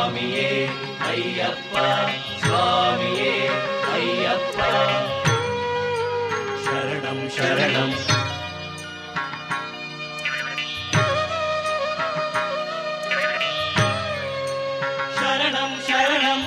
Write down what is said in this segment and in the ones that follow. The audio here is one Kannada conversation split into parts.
ಸ್ವಾಮಿಯೇ ಅಯ್ಯಪ್ಪ ಸ್ವಾಮಿಯೇ ಅಯ್ಯಪ್ಪ ಶರಣಂ ಶರಣಂ ಶರಣಂ ಶರಣಂ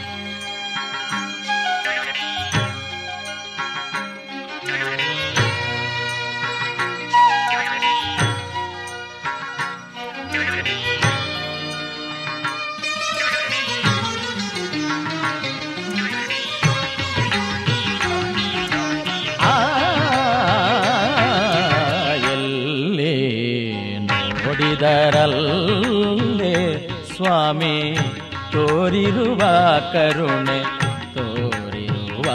ನೋಡಿದರಲ್ಲೇ ಸ್ವಾಮಿ ತೋರಿರುವ ಕರುಣೆ ತೋರಿರುವ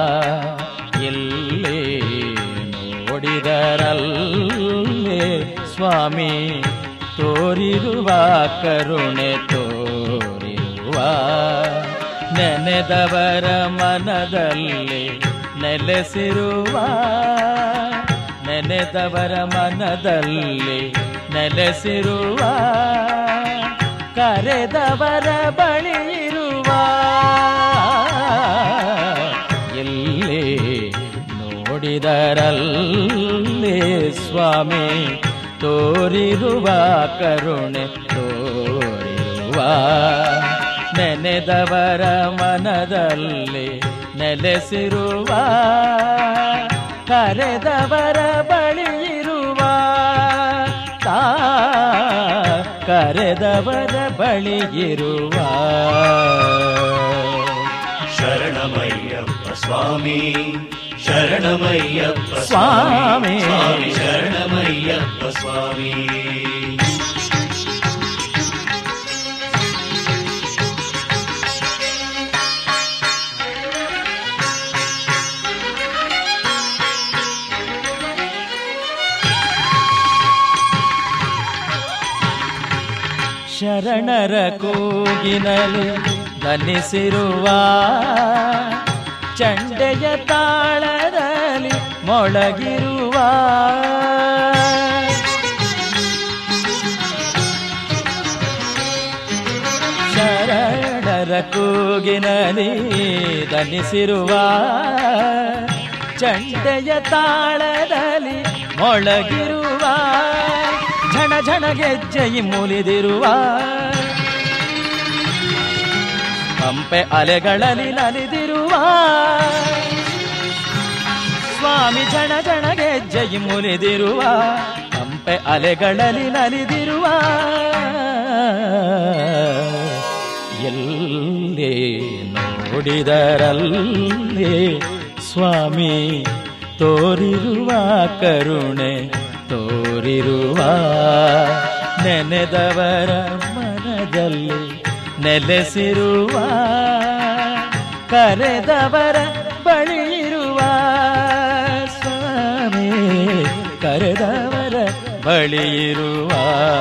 ಎಲ್ಲೇ ನೋಡಿದರಲ್ಲೇ ಸ್ವಾಮಿ ತೋರಿರುವ ಕರುಣೆ ತೋರಿರುವ ನೆನೆದವರ ಮನದಲ್ಲಿ ನೆಲೆಸಿರುವ ನೆನೆದವರ ಮನದಲ್ಲಿ ನೆಲೆಸಿರುವ ಕರೆದವರ ಬಳಿ ಇರುವ ಎಲ್ಲಿ ನೋಡಿದರಲ್ಲೇ ಸ್ವಾಮಿ ತೋರಿರುವ ಕರುಣೆ ತೋರಿರುವ ನೆನೆದವರ ಮನದಲ್ಲಿ ನೆಲೆಸಿರುವ ಕರೆದವರ ಬಳಿ ಇರುವ ಕರೆದವರ ಬಳಿ ಇರುವ ಶರಣಮಯ್ಯಪ್ಪ ಸ್ವಾಮಿ ಶರಣಮಯ್ಯಪ್ಪ ಸ್ವಾಮಿ ಸ್ವಾಮಿ ಶರಣಮಯ್ಯಪ್ಪ ಸ್ವಾಮಿ ಶರಣರ ಕೂಗಿನಲ್ಲಿ ದನಿಸಿರುವ ಚಂಡೆಯ ತಾಳದಲ್ಲಿ ಮೊಳಗಿರುವ ಶರಣರ ಕೂಗಿನಲ್ಲಿ ದನಿಸಿರುವ ಚಂಡೆಯ ತಾಳದಲ್ಲಿ ಮೊಳಗಿರುವ ಝಣ ಝಣ ಗೆಜ್ಜೆಯಿ ಮುಲಿದಿರುವ ಪಂಪೆ ಅಲೆಗಳಲ್ಲಿ ನಲಿದಿರುವ ಸ್ವಾಮಿ ಝಣ ಝಣ ಗೆಜ್ಜೆಯಿ ಮುಲಿದಿರುವ ಪಂಪೆ ಅಲೆಗಳಲ್ಲಿ ನಲಿದಿರುವ ಎಲ್ಲೇ ನೋಡಿದರಲ್ಲೇ ಸ್ವಾಮಿ ತೋರಿರುವ ಕರುಣೆ ತೋರಿರುವ ನೆನೆದವರ ಮನದಲ್ಲಿ ನೆಲೆಸಿರುವ ಕರೆದವರ ಬಳಿ ಇರುವ ಸ್ವಾಮಿ ಕರೆದವರ ಬಳಿ ಇರುವ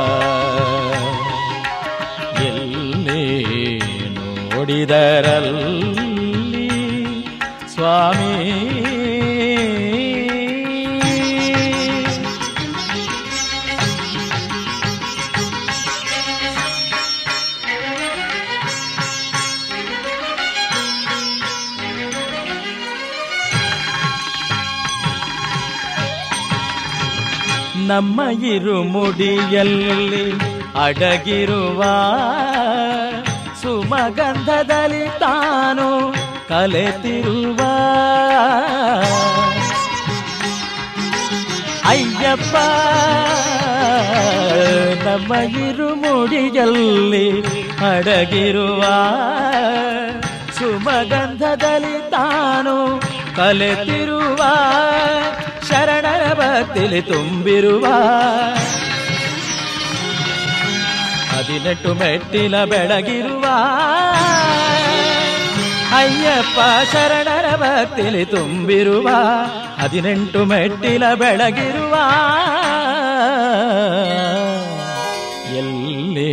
ಎಲ್ಲಿ ನೋಡಿದರಲ್ಲಿ ಸ್ವಾಮಿ ನಮ್ಮ ಇರುಮುಡಿಯಲ್ಲಿ ಅಡಗಿರುವ ಸುಮಗಂಧದಲ್ಲಿ ತಾನು ಕಲೆತಿರುವ ಅಯ್ಯಪ್ಪ ನಮ್ಮ ಇರುಮುಡಿಯಲ್ಲಿ ಅಡಗಿರುವ ಸುಮಗಂಧದಲ್ಲಿ ತಾನು ಕಲೆತಿರುವ ಶರಣರ ಭಕ್ತಿಲಿ ತುಂಬಿರುವ 18 ಮೆಟ್ಟಿಲ ಬೆಳಗಿರುವ ಅಯ್ಯಪ್ಪ ಶರಣರ ಭಕ್ತಿಲಿ ತುಂಬಿರುವ 18 ಮೆಟ್ಟಿಲ ಬೆಳಗಿರುವ ಎಲ್ಲಿ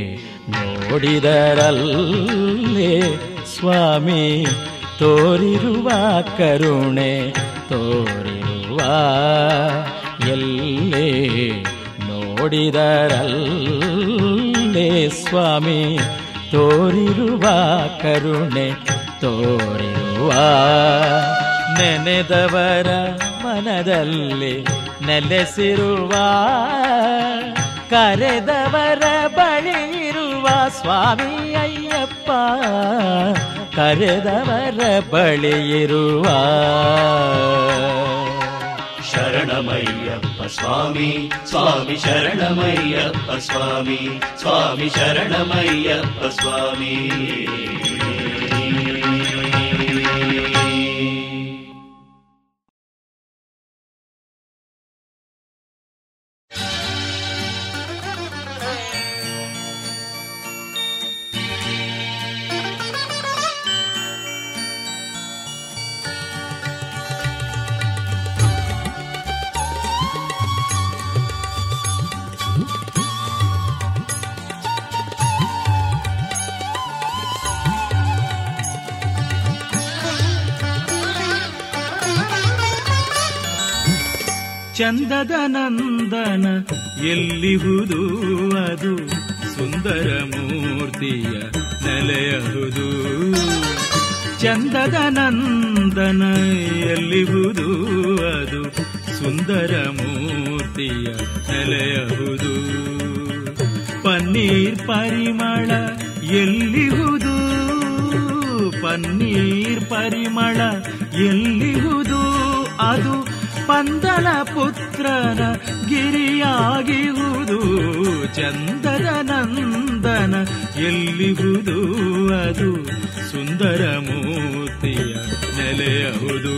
ನೋಡಿದರಲ್ಲೇ ಸ್ವಾಮಿ ತೋರಿರುವ ಕರುಣೆ ತೋರಿರುವ ಎಲ್ಲೇ ನೋಡಿದರಲ್ಲೇ ಸ್ವಾಮಿ ತೋರಿರುವ ಕರುಣೆ ತೋರಿರುವ ನೆನೆದವರ ಮನದಲ್ಲಿ ನೆಲೆಸಿರುವ ಕರೆದವರ ಬಳಿ ಇರುವ ಸ್ವಾಮಿ ಅಯ್ಯಪ್ಪ ಕರೆದವರ ಬಳಿ ಇರುವ ಶರಣಮಯ್ಯಪ್ಪ ಸ್ವಾಮಿ ಸ್ವಾಮಿ ಶರಣಮಯ್ಯಪ್ಪ ಸ್ವಾಮಿ ಸ್ವಾಮಿ ಶರಣಮಯ್ಯಪ್ಪ ಸ್ವಾಮಿ ಚಂದದ ನಂದನ ಎಲ್ಲಿಹುದು ಅದು ಸುಂದರ ಮೂರ್ತಿಯ ನೆಲೆಯಹುದು ಚಂದದ ನಂದನ ಎಲ್ಲಿಹುದು ಅದು ಸುಂದರ ಮೂರ್ತಿಯ ನೆಲೆಯಹುದು ಪನ್ನೀರ್ ಪರಿಮಳ ಎಲ್ಲಿಹುದು ಪನ್ನೀರ್ ಪರಿಮಳ ಎಲ್ಲಿಹುದು ಅದು ಪಂದಳ ಪುತ್ರನ ಗಿರಿಯಾಗಿಹುದು ಚಂದದ ನಂದನ ಎಲ್ಲಿಹುದು ಅದು ಸುಂದರ ಮೂರ್ತಿಯ ನೆಲೆಯಹುದು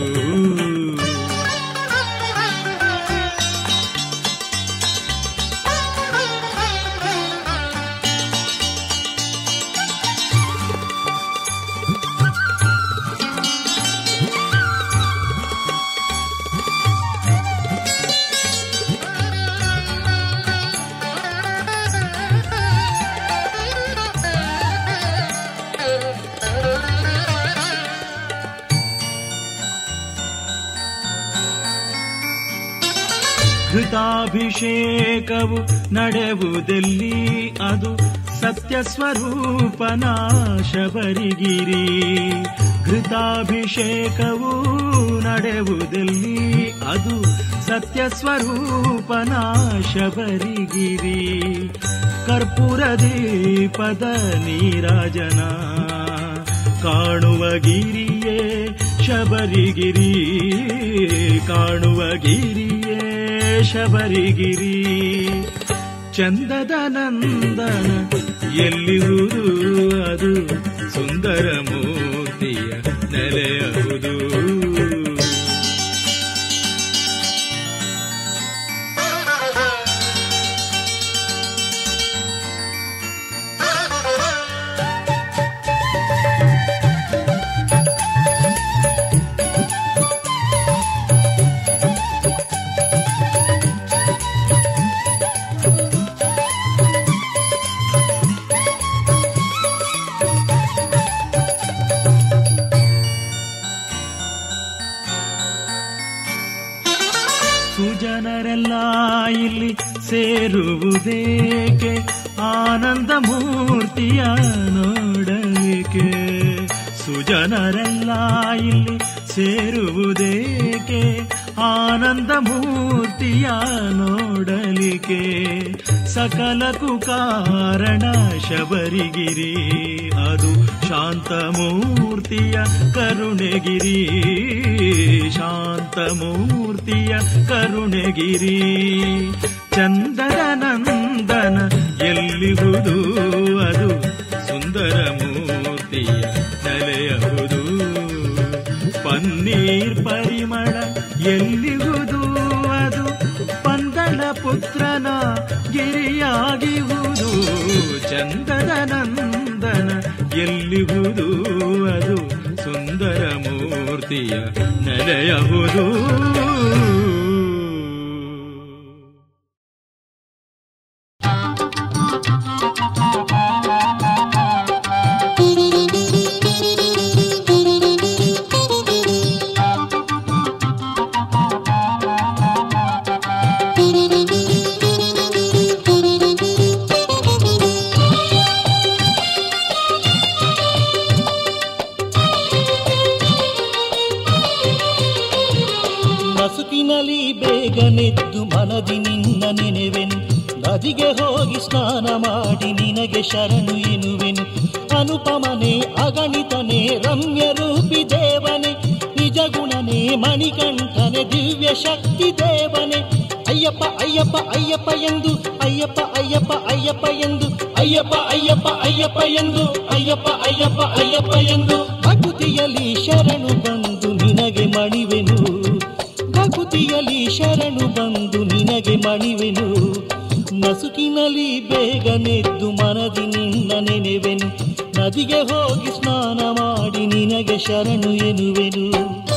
ಘೃತಾಭಿಷೇಕವು ನಡೆಯುವುದೆಲ್ಲಿ ಅದು ಸತ್ಯ ಸ್ವರೂಪನ ಶಬರಿಗಿರಿ ಘೃತಾಭಿಷೇಕವು ನಡೆಯುವುದೆಲ್ಲಿ ಅದು ಸತ್ಯ ಸ್ವರೂಪನ ಶಬರಿಗಿರಿ ಕರ್ಪೂರ ದೀಪದ ನೀರಾಜನ ಕಾಣುವ ಗಿರಿಯೇ ಶಬರಿಗಿರಿ ಕಾಣುವ ಗಿರಿಯೇ ಶಬರಿಗಿರಿ ಚಂದದ ನಂದನ ಎಲ್ಲಿಹುದು ಅದು ಸುಂದರ ಮೂರ್ತಿಯ ನೆಲೆಯಹುದು ಸುಜನರೆಲ್ಲ ಇಲ್ಲಿ ಸೇರುವುದೇಕೆ ಆನಂದ ಮೂರ್ತಿಯ ನೋಡಲಿಕ್ಕೆ ಸುಜನರೆಲ್ಲ ಇಲ್ಲಿ ಸೇರುವುದೇಕೆ ಆನಂದ ಮೂರ್ತಿಯ ನೋಡಲಿಕ್ಕೆ ಸಕಲಕ್ಕೂ ಕಾರಣ ಶಬರಿಗಿರಿ ಅದು ಶಾಂತ ಮೂರ್ತಿಯ ಕರುಣೆಗಿರಿ ಶಾಂತ ಮೂರ್ತಿಯ ಕರುಣೆಗಿರಿ ಚಂದದ ನಂದನ ಎಲ್ಲಿಹುದು ಅದು ಸುಂದರ ಮೂರ್ತಿಯ ನೆಲೆಯಹುದು ಪನ್ನೀರ್ ಪರಿಮಳ ಎಲ್ಲಿಹುದು ಅದು ಪಂದಳ ಪುತ್ರನ ಗಿರಿಯಾಗಿಹುದು ಚಂದದ ನಂದನ ಎಲ್ಲಿಹುದು ಅದು ಸುಂದರ ಮೂರ್ತಿಯ ನೆಲೆಯಹುದು ನದಿಗೆ ಹೋಗಿ ಸ್ನಾನ ಮಾಡಿ ನಿನಗೆ ಶರಣು ಎನ್ನುವೆನು. ಅನುಪಮನೆ ಅಗಣಿತನೆ ರಮ್ಯ ರೂಪಿ ದೇವನೇ, ನಿಜ ಗುಣನೇ ಮಣಿಕಂಠನೆ ದಿವ್ಯ ಶಕ್ತಿ ದೇವನೇ. ಅಯ್ಯಪ್ಪ ಅಯ್ಯಪ್ಪ ಅಯ್ಯಪ್ಪ ಎಂದು ಅಯ್ಯಪ್ಪ ಅಯ್ಯಪ್ಪ ಅಯ್ಯಪ್ಪ ಎಂದು ಅಯ್ಯಪ್ಪ ಅಯ್ಯಪ್ಪ ಅಯ್ಯಪ್ಪ ಎಂದು ಅಯ್ಯಪ್ಪ ಅಯ್ಯಪ್ಪ ಅಯ್ಯಪ್ಪ ಎಂದು ಭಕ್ತಿಯಲ್ಲಿ ಶರಣು ಬಂದು ನಿನಗೆ ಮಣಿವೆನು. ಭಕ್ತಿಯಲ್ಲಿ ಶರಣು ಬಂದು ನಿನಗೆ ಮಣಿವೆನು. ನಸುಕಿನಲ್ಲಿ ಬೇಗನೆದ್ದು ಮನದಿ ನಿನ್ನ ನೆನೆವೆನು. ನದಿಗೆ ಹೋಗಿ ಸ್ನಾನ ಮಾಡಿ ನಿನಗೆ ಶರಣು ಎನ್ನುವೆನು.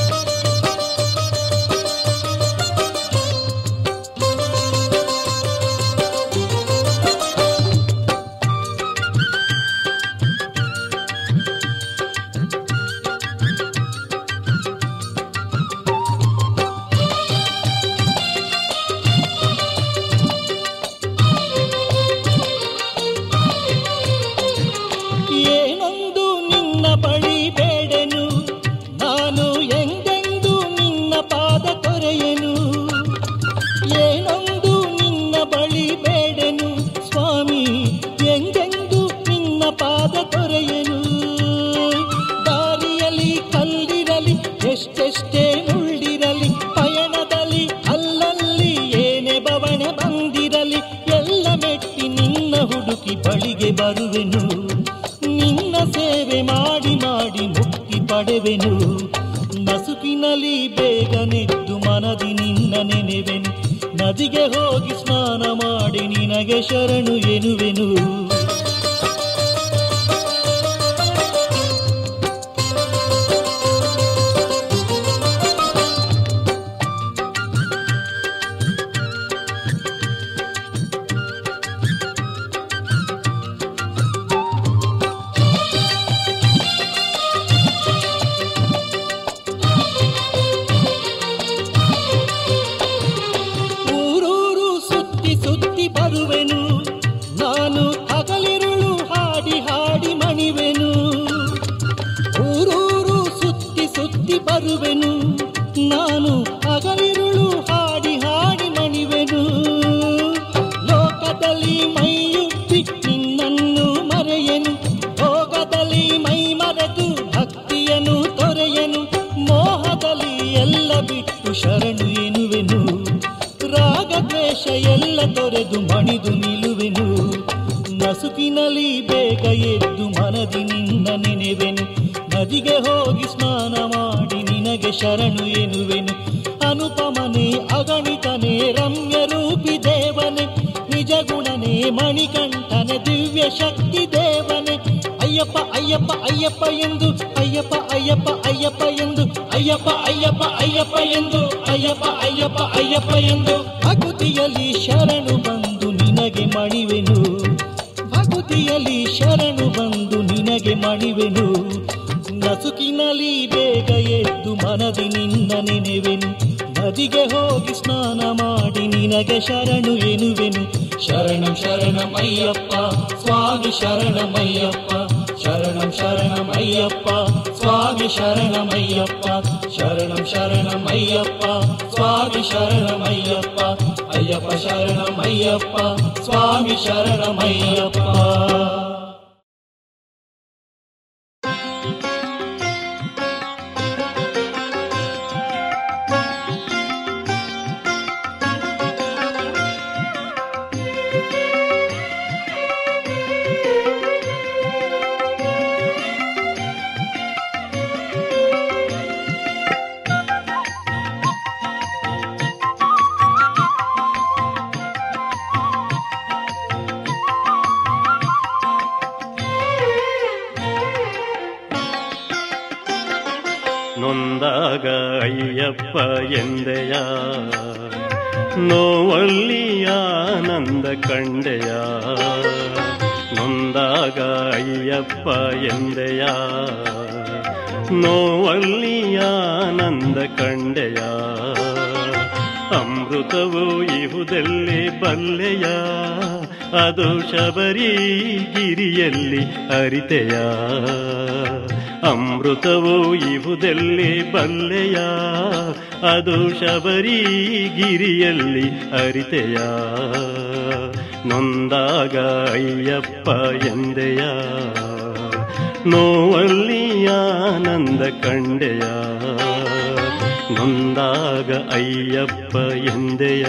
ಏನೊಂದು ನಿನ್ನ ಬಳಿ ಬೇಡೆನು, ನಾನು ಎಂದೆಂದು ನಿನ್ನ ಪಾದ ತೊರೆಯೆನು. ಏನೊಂದು ನಿನ್ನ ಬಳಿ ಬೇಡೆನು ಸ್ವಾಮಿ, ಎಂದೆಂದು ನಿನ್ನ ಪಾದ ತೊರೆಯೆನು. ದಾರಿಯಲ್ಲಿ ಕಲ್ಲಿರಲಿ ಎಷ್ಟೆಷ್ಟೇ ಮುಳ್ಳಿರಲಿ, ಪಯಣದಲ್ಲಿ ಅಲ್ಲಲ್ಲಿ ಏನೇ ಬವಣೆ ಬಂದಿರಲಿ, ಎಲ್ಲ ಮೆಟ್ಟಿ ನಿನ್ನ ಹುಡುಕಿ ಬಳಿಗೆ ಬರುವೆನು. ನಿನ್ನ ಸೇವೆ ಮಾಡಿ ಮಾಡಿ ಮುಕ್ತಿ ಪಡೆವೆನು. ನಸುಕಿನಲ್ಲಿ ಬೇಗನೆದ್ದು ಮನದಿ ನಿನ್ನ ನೆನೆವೆನು. ನದಿಗೆ ಹೋಗಿ ಸ್ನಾನ ಮಾಡಿ ನಿನಗೆ ಶರಣು ಎನ್ನುವೆನು. ಬರುವೆನು ನಾನು ಹಗಲಿರುಳು ಹಾಡಿ ಹಾಡಿ ಮಣಿವೆನು. ಊರೂರು ಸುತ್ತಿ ಸುತ್ತಿ ಬರುವೆನು ನಾನು ಹಗಲಿರುಳು ಹಾಡಿ ಹಾಡಿ ಮಣಿವೆನು. ಲೋಕದಲ್ಲಿ ಮೈಯುತ್ತಿ ನಿನ್ನನ್ನು ಮರೆಯೆನು, ಭೋಗದಲ್ಲಿ ಮೈ ಮರೆತು ಭಕ್ತಿಯನ್ನು ತೊರೆಯನು. ಮೋಹದಲ್ಲಿ ಎಲ್ಲ ಬಿಟ್ಟು ಶರಣು ಎನ್ನುವೆನು. ರಾಗದ್ವೇಷ ಎಲ್ಲ ತೊರೆದು ಮಣಿದು ನಿಲ್ಲುವೆನು. ನಸುಕಿನಲ್ಲಿ ಬೇಗ ಎದ್ದು ಮನದಿ ನಿನ್ನ ನೆನೆವೆನು. ನದಿಗೆ ಹೋಗಿ ಸ್ನಾನ ಮಾಡಿ ನಿನಗೆ ಶರಣು ಎನ್ನುವೆನು. ಅನುಪಮನೆ ಅಗಣಿತನೆ ರಮ್ಯ ರೂಪಿ ದೇವನೇ, ನಿಜ ಗುಣನೇ ಮಣಿಕಂಠನೆ ದಿವ್ಯ ಶಕ್ತಿ ದೇವನೇ. ಅಯ್ಯಪ್ಪ ಅಯ್ಯಪ್ಪ ಅಯ್ಯಪ್ಪ ಎಂದು ಅಯ್ಯಪ್ಪ ಅಯ್ಯಪ್ಪ ಅಯ್ಯಪ್ಪ ಎಂದು ಅಯ್ಯಪ್ಪ ಅಯ್ಯಪ್ಪ ಅಯ್ಯಪ್ಪ ಎಂದು ಅಯ್ಯಪ್ಪ ಅಯ್ಯಪ್ಪ ಅಯ್ಯಪ್ಪ ಎಂದು ಭಕ್ತಿಯಲ್ಲಿ ಶರಣು ಬಂದು ನಿನಗೆ ಮಣಿವೆನು. ಭಕ್ತಿಯಲ್ಲಿ ಶರಣು ಬಂದು ನಿನಗೆ ಮಣಿವೆನು. ನಸುಕಿನಲ್ಲಿ ಬೇಗ ಎದ್ದು ಮನದಿ ನಿನ್ನ ನೆನೆವೆನು. ನದಿಗೆ ಹೋಗಿ ಸ್ನಾನ ಮಾಡಿ ನಿನಗೆ ಶರಣು ಎನ್ನುವೆನು. ಶರಣಂ ಶರಣಂ ಅಯ್ಯಪ್ಪ ಸ್ವಾಮಿ ಶರಣಮಯ್ಯಪ್ಪ, ಶರಣಂ ಶರಣಮಯ್ಯಪ್ಪ ಸ್ವಾಮಿ ಶರಣಮಯ್ಯಪ್ಪ, ಶರಣಂ ಶರಣಮಯ್ಯಪ್ಪ ಸ್ವಾಮಿ ಶರಣಮಯ್ಯಪ್ಪ, ಅಯ್ಯಪ್ಪ ಶರಣಮಯ್ಯಪ್ಪ ಸ್ವಾಮಿ ಶರಣಮಯ್ಯಪ್ಪ. ನೊಂದಾಗ ಅಯ್ಯಪ್ಪ ಎಂದೆಯ, ನೋವಲ್ಲಿ ಆನಂದ ಕಂಡೆಯ. ನೊಂದಾಗ ಅಯ್ಯಪ್ಪ ಎಂದೆಯ, ನೋವಲ್ಲಿ ಆನಂದ ಕಂಡೆಯ. ಅಮೃತವು ಇಹುದೆಲ್ಲಿ ಬಲ್ಲೆಯ, ಅದು ಶಬರಿಗಿರಿಯಲ್ಲಿ ಅರಿತೆಯ. ಅಮೃತವು ಇಹುದೆಲ್ಲಿ ಬಲ್ಲೆಯ, ಅದು ಶಬರಿಗಿರಿಯಲ್ಲಿ ಅರಿತೆಯ. ನೊಂದಾಗ ಅಯ್ಯಪ್ಪ ಎಂದೆಯ ನೋವಲ್ಲಿ ಆನಂದ ಕಂಡೆಯ ನೊಂದಾಗ ಅಯ್ಯಪ್ಪ ಎಂದೆಯ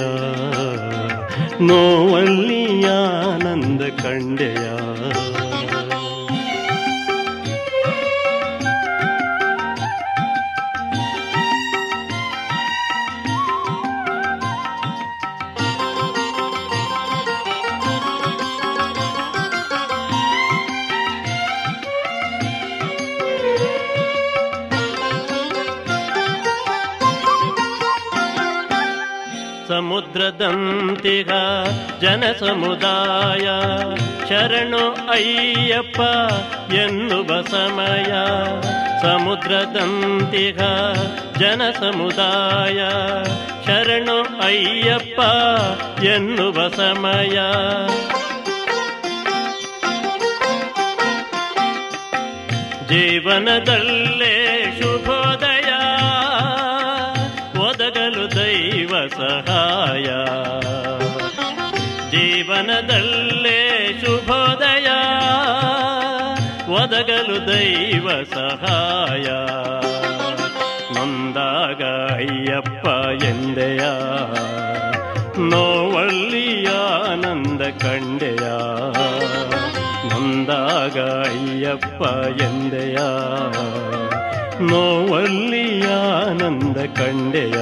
ನೋವಲ್ಲಿ ಆನಂದ ಕಂಡೆಯ ಸಮುದ್ರದಂತಿಗ ಜನ ಸಮುದಾಯ ಶರಣು ಅಯ್ಯಪ್ಪ ಎನ್ನುವ ಸಮಯ ಸಮುದ್ರದಂತಿಗ ಜನ ಸಮುದಾಯ ಶರಣು ಅಯ್ಯಪ್ಪ ಎನ್ನುವ ಸಮಯ ಜೀವನದಲ್ಲೇ ಶುಭೋದಯ ಒದಗಲು ದೈವ ಸಹಾಯ ಜೀವನದಲ್ಲೇ ಶುಭೋದಯ ಒದಗಲು ದೈವ ಸಹಾಯ ನೊಂದಾಗ ಅಯ್ಯಪ್ಪ ಎಂದೆಯ ನೋವಲ್ಲಿ ಆನಂದ ಕಂಡೆಯ ನೊಂದಾಗ ಅಯ್ಯಪ್ಪ ಎಂದೆಯ ನೋವಲ್ಲಿ ಆನಂದ ಕಂಡೆಯ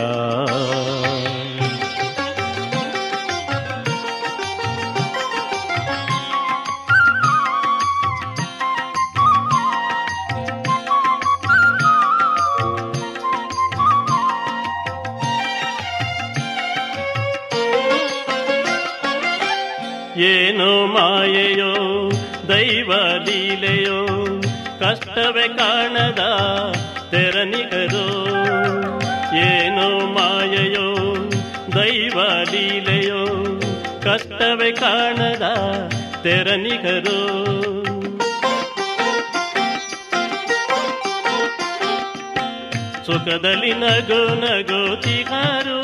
ಏನೋ ಮಾಯೆಯೋ ದೈವ ಲೀಲೆಯೋ ಕಷ್ಟವೇ ಕಾಣದ ತೆರನಿಗರೋ ಏನೋ ಮಾಯೆಯೋ ದೈವ ಲೀಲೆಯೋ ಕಷ್ಟವೇ ಕಾಣದ ತೆರನಿಗರೋ ಸುಖದಲ್ಲಿ ನಗೋ ನಗೋತಿಗಾರು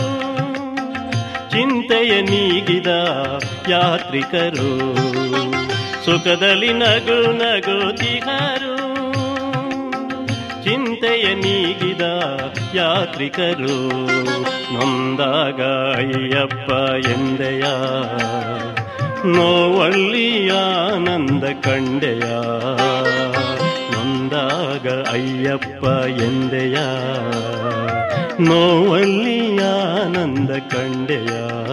ಚಿಂತೆಯ ನೀಗಿದ ಯಾತ್ರಿಕರು ಸುಖದಲ್ಲಿ ನಗು ನಗೋತಿಗಾರು ಚಿಂತೆಯ ನೀಗಿದ ಯಾತ್ರಿಕರು ನೊಂದಾಗ ಅಯ್ಯಪ್ಪ ಎಂದೆಯ ನೋವಲ್ಲಿ ಆನಂದ ಕಂಡೆಯ ನೊಂದಾಗ ಅಯ್ಯಪ್ಪ ಎಂದೆಯ ನೋವಲ್ಲಿ ಆನಂದ ಕಂಡೆಯ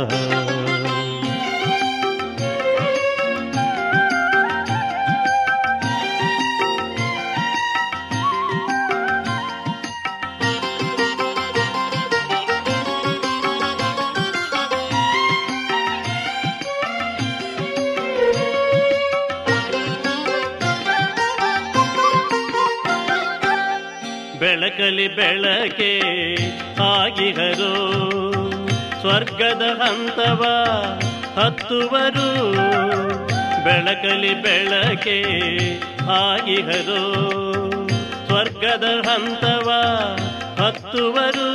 ಬೆಳಕಲಿ ಬೆಳಕೆ ಆಗಿಹರೋ ಸ್ವರ್ಗದ ಹಂತವ ಹತ್ತುವರು ಬೆಳಕಲಿ ಬೆಳಕೆ ಆಗಿಹರೋ ಸ್ವರ್ಗದ ಹಂತವ ಹತ್ತುವರು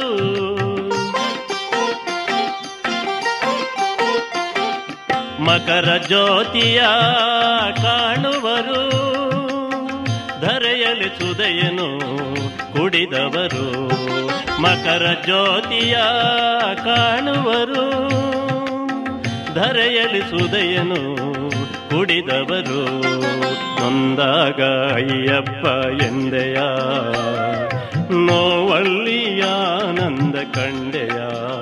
ಮಕರ ಜ್ಯೋತಿಯ ಕಾಣುವರು ಧರೆಯಲ್ಲಿ ಸುದೆಯನು ಕುಡಿದವರು ಮಕರ ಜ್ಯೋತಿಯ ಕಾಣುವರು ಧರೆಯಲ್ಲಿ ಸುದೆಯನು ಕುಡಿದವರು ನೊಂದಾಗ ಅಯ್ಯಪ್ಪ ಎಂದೆಯ ನೋವಲ್ಲಿ ಆನಂದ ಕಂಡೆಯ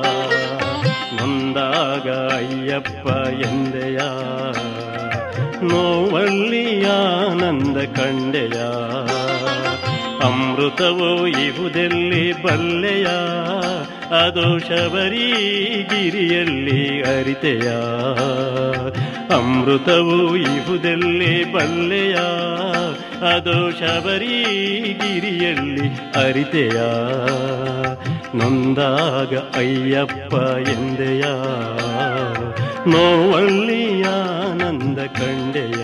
ನೊಂದಾಗ ಅಯ್ಯಪ್ಪ ಎಂದೆಯ ನೋವಲ್ಲಿ ಆನಂದ ಕಂಡೆಯ ಅಮೃತವೋ ಇಹುದೆಲ್ಲಿ ಬಲ್ಲೆಯ ಅದು ಶಬರಿಗಿರಿಯಲ್ಲಿ ಅರಿತೆಯ ಅಮೃತವೋ ಇಹುದೆಲ್ಲಿ ಬಲ್ಲೆಯ ಅದು ಶಬರಿಗಿರಿಯಲ್ಲಿ ಅರಿತೆಯ ನೊಂದಾಗ ಅಯ್ಯಪ್ಪ ಎಂದೆಯ ನೋವಲ್ಲಿ ಆನಂದ ಕಂಡೆಯ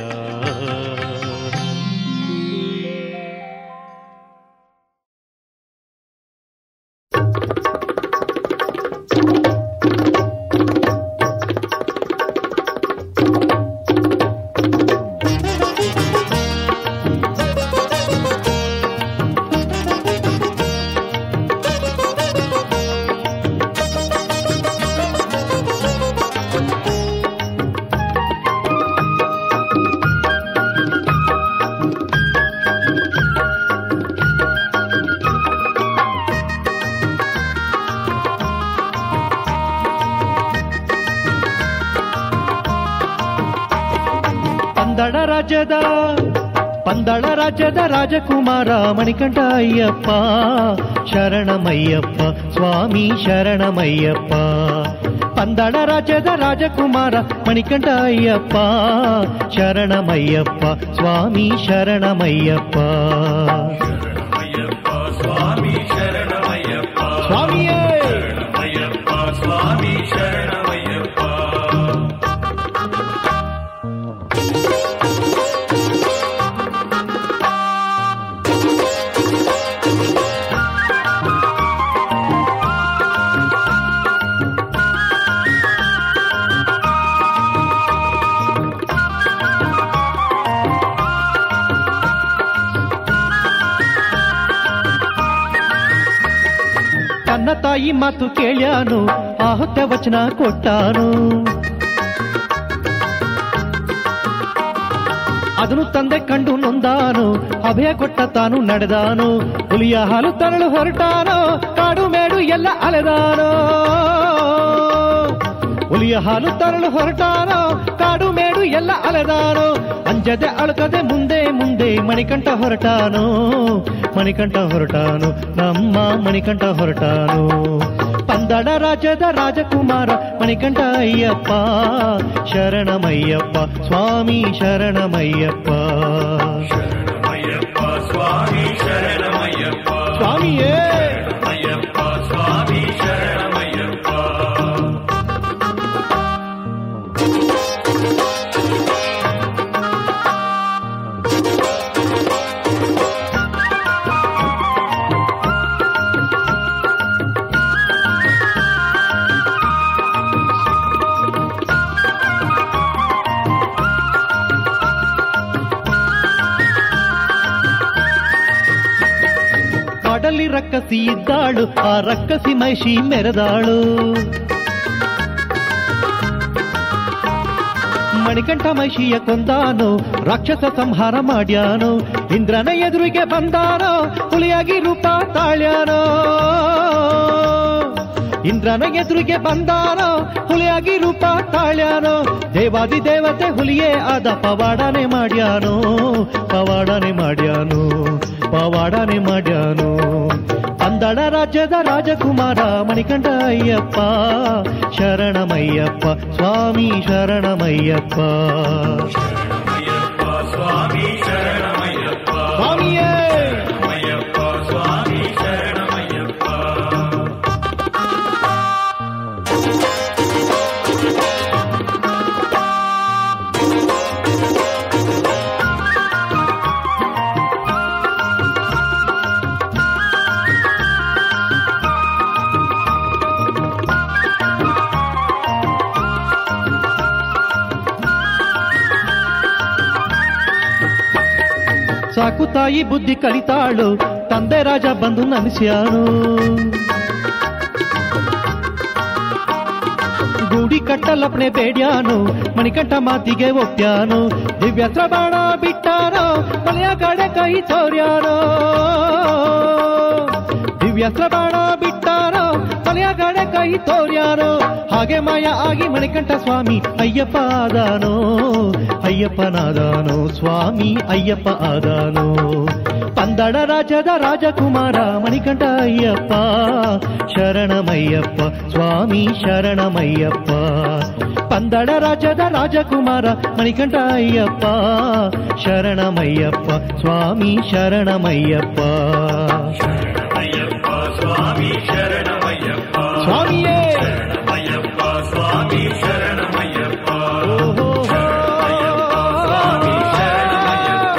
ರಾಜ್ಯದ ರಾಜಕುಮಾರ ಮಣಿಕಂಠ ಅಯ್ಯಪ್ಪ ಶರಣಮಯ್ಯಪ್ಪ ಸ್ವಾಮಿ ಶರಣಮಯ್ಯಪ್ಪ. ಪಂದಳ ರಾಜ್ಯದ ರಾಜಕುಮಾರ ಮಣಿಕಂಠ ಅಯ್ಯಪ್ಪ ಶರಣಮಯ್ಯಪ್ಪ ಸ್ವಾಮಿ ಶರಣಮಯ್ಯಪ್ಪ. ಸ್ವಾಮಿ ಶರಣಮಯ್ಯಪ್ಪ ಸ್ವಾಮಿಯೇ ಶರಣಮಯ್ಯಪ್ಪ ಸ್ವಾಮಿ ಶರಣಮಯ್ಯಪ್ಪ. ತನ್ನ ತಾಯಿ ಮಾತು ಕೇಳ್ಯಾನು ಆಹುತ್ಯ ವಚನ ಕೊಟ್ಟಾನು. ಅದನ್ನು ತಂದೆ ಕಂಡು ನೊಂದಾನು ಅಭಯ ಕೊಟ್ಟ ತಾನು ನಡೆದಾನು. ಹುಲಿಯ ಹಾಲು ತರಳು ಹೊರಟಾನೋ ಕಾಡು ಮೇಡು ಎಲ್ಲ ಅಲೆದಾನೋ. ಹುಲಿಯ ಹಾಲು ತರಳು ಹೊರಟಾನೋ ಕಾಡು ಮೇಡು ಎಲ್ಲ ಅಲೆದಾನೋ. ಅಂಜದೆ ಅಳುಕದೆ ಮುಂದೆ ಮುಂದೆ ಮಣಿಕಂಠ ಹೊರಟಾನೋ ಮಣಿಕಂಠ ಹೊರಟಾನು ನಮ್ಮ ಮಣಿಕಂಠ ಹೊರಟಾನು. ಪಂದಳ ರಾಜ್ಯದ ರಾಜಕುಮಾರ ಮಣಿಕಂಠ ಅಯ್ಯಪ್ಪ ಶರಣಮಯ್ಯಪ್ಪ ಸ್ವಾಮಿ ಶರಣಮಯ್ಯಪ್ಪ. ಶರಣಮಯ್ಯಪ್ಪ ಸ್ವಾಮಿ ಶರಣಮಯ್ಯಪ್ಪ ಸ್ವಾಮಿಯೇ ಶರಣಮಯ್ಯಪ್ಪ ಸ್ವಾಮಿ ಶರಣಮಯ್ಯಪ್ಪ. ಕಾಡಲ್ಲಿ ರಕ್ಕಸಿ ಇದ್ದಾಳು ಆ ರಕ್ಕಸಿ ಮಹಿಷಿ ಮೆರೆದಾಳು. ಮಣಿಕಂಠ ಮಹಿಷಿಯ ಕೊಂದಾನು ರಾಕ್ಷಸ ಸಂಹಾರ ಮಾಡ್ಯಾನು. ಇಂದ್ರನ ಎದುರಿಗೆ ಬಂದಾನೋ ಹುಲಿಯಾಗಿ ರೂಪ ತಾಳ್ಯಾನೋ. ಇಂದ್ರನ ಎದುರಿಗೆ ಬಂದಾನೋ ಹುಲಿಯಾಗಿ ರೂಪ ತಾಳ್ಯಾನೋ. ದೇವಾದಿ ದೇವತೆ ಹುಲಿಯೇ ಆದ ಪವಾಡನೆ ಮಾಡ್ಯಾನೋ ಪವಾಡನೆ ಮಾಡ್ಯಾನು ಪವಾಡನೆ ಮಾಡ್ಯಾನು. ಪಂದಳ ರಾಜ್ಯದ ರಾಜಕುಮಾರ ಮಣಿಕಂಠ ಅಯ್ಯಪ್ಪ ಶರಣಮಯ್ಯಪ್ಪ ಸ್ವಾಮಿ ಶರಣಮಯ್ಯಪ್ಪ. ಶರಣಮಯ್ಯಪ್ಪ ಸ್ವಾಮಿ ಶರಣಮಯ್ಯಪ್ಪ ಸ್ವಾಮಿಯೇ ಶರಣಮಯ್ಯಪ್ಪ ಸ್ವಾಮಿ ಶರಣಮಯ್ಯಪ್ಪ. ಸಾಕು ತಾಯಿ ಬುದ್ಧಿ ಕಲಿತಾಳು ತಂದೆ ರಾಜ ಬಂದು ನಮಿಸ್ಯಾನು. ಗೂಡಿ ಕಟ್ಟಲಪ್ಪನೆ ಬೇಡ್ಯಾನು ಮಣಿಕಂಠ ಮಾತಿಗೆ ಒಪ್ಪ್ಯಾನು. ದಿವ್ಯಸ್ತ್ರ ಬಾಣ ಬಿಟ್ಟಾನೋ ಮನೆಯ ಕಡೆ ಕೈ ತೋರ್ಯಾನೋ. ದಿವ್ಯಸ್ತ್ರ ಬಾಣ ಬಿಟ್ಟಾನೋ ಮನೆಯ ಕಡೆ ಕೈ ತೋರ್ಯಾನೋ. ಹಾಗೆ ಮಾಯ ಆಗಿ ಮಣಿಕಂಠ ಸ್ವಾಮಿ ಅಯ್ಯಪ್ಪ ಆದಾನೋ ಅಯ್ಯಪ್ಪನಾದಾನೋ ಸ್ವಾಮಿ ಅಯ್ಯಪ್ಪ ಆದಾನೋ. ಪಂದಳ ರಾಜ್ಯದ ರಾಜಕುಮಾರ ಮಣಿಕಂಠ ಅಯ್ಯಪ್ಪ ಶರಣಮಯ್ಯಪ್ಪ ಸ್ವಾಮಿ ಶರಣಮಯ್ಯಪ್ಪ. ಪಂದಳ ರಾಜ್ಯದ ರಾಜಕುಮಾರ ಮಣಿಕಂಠ ಅಯ್ಯಪ್ಪ ಶರಣಮಯ್ಯಪ್ಪ ಸ್ವಾಮಿ ಶರಣಮಯ್ಯಪ್ಪ. ಶರಣಮಯ್ಯಪ್ಪ ಸ್ವಾಮಿ ಶರಣಮಯ್ಯಪ್ಪ ಸ್ವಾಮಿಯೇ ಶರಣಮಯ್ಯಪ್ಪ ಸ್ವಾಮಿ ಶರಣಮಯ್ಯಪ್ಪ. ಓಹೋ ಶರಣಮಯ್ಯಪ್ಪ ಸ್ವಾಮಿ ಶರಣಮಯ್ಯಪ್ಪ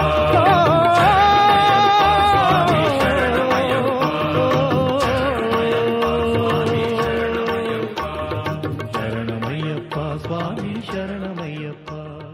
ಸ್ವಾಮಿ ಶರಣಮಯ್ಯಪ್ಪ. ಶರಣಮಯ್ಯಪ್ಪ ಸ್ವಾಮಿ ಶರಣಮಯ್ಯಪ್ಪ.